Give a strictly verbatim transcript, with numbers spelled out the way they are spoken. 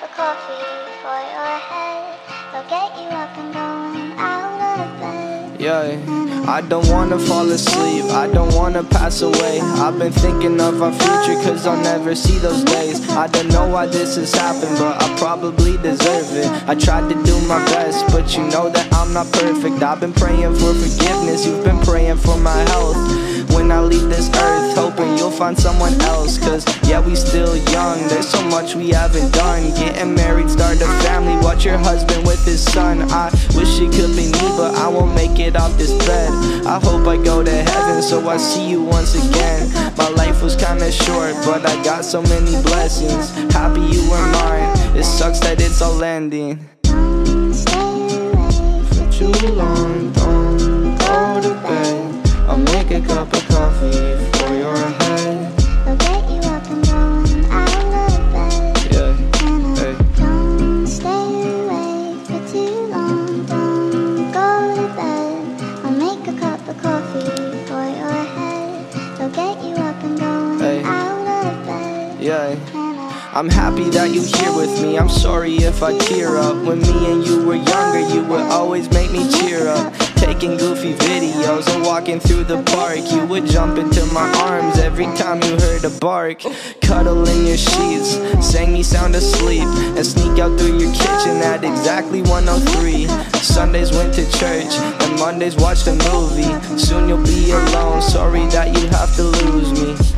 of coffee for your head. They'll get you up and going out of bed. Yeah, I don't wanna fall asleep, I don't wanna pass away. I've been thinking of our future cause I'll never see those days. I don't know why this has happened, but I probably deserve it. I tried to do my best, but you know that I'm not perfect. I've been praying for forgiveness, you've been praying for my health. When I leave this earth, hoping you'll find someone else. Cause yeah, we still young, there's so much we haven't done. Getting married, start a family, watch your husband with his son. I wish it could be me, but I won't make it off this bed. I hope I go to heaven, so I see you once again. My life was kinda short, but I got so many blessings. Happy you were mine, it sucks that it's all ending. Don't stay awake For too long, don't go to bed. I'll make a cup of coffee for your head. They'll get you up and going out of bed. Yeah, And I hey. don't stay awake for too long. Don't go to bed. I'll make a cup of coffee for your head. They'll get you up and going Hey. out of bed. Yeah. And I I'm happy that you here with me, I'm sorry if I tear up. When me and you were younger, you would always make me cheer up. Taking goofy videos and walking through the park, you would jump into my arms every time you heard a bark. Cuddle in your sheets, sang me sound asleep, and sneak out through your kitchen at exactly one oh three. Sundays went to church, and Mondays watched a movie. Soon you'll be alone, sorry that you have to lose me.